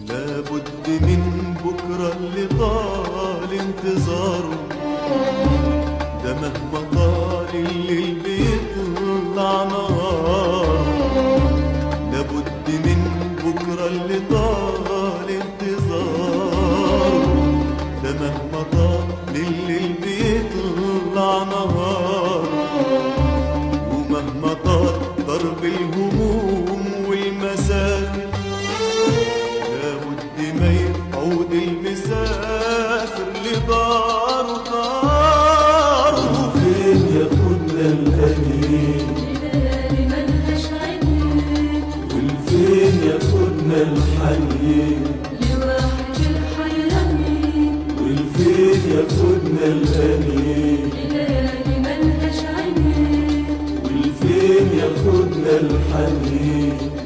لابد من بكرة اللي طال انتظاره، ده مهما طال الليل بيطلع نهار. لابد من بكرة اللي طال انتظاره، ده مهما طال الليل بيطلع نهار. ومهما طال ضرب الهموم والمسافر، لابد ما يعود المسافر لداره داره. فين ياخدنا الأنين ليالي ملهاش عينين، والفين ياخدنا الحنين لواحد الحيرانين. والفين ياخدنا الأنين ليالي ملهاش عينين، والفين ياخدنا الحنين